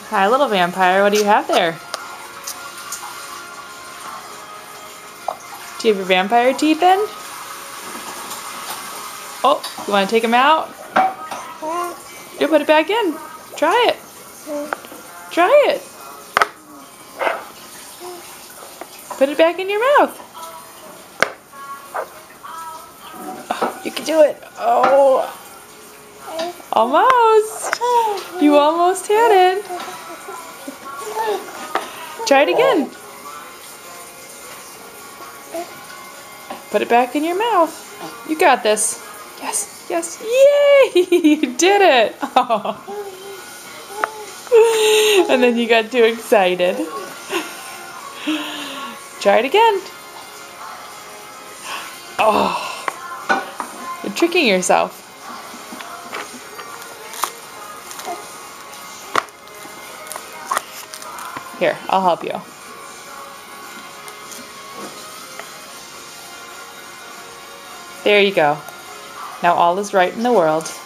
Hi, little vampire. What do you have there? Do you have your vampire teeth in? Oh, you want to take them out? You put it back in. Try it. Try it. Put it back in your mouth. Oh, you can do it. Oh, almost. You almost had it. Try it again. Put it back in your mouth. You got this. Yes, yes. Yay! You did it. Oh. And then you got too excited. Try it again. Oh. You're tricking yourself. Here, I'll help you. There you go. Now all is right in the world.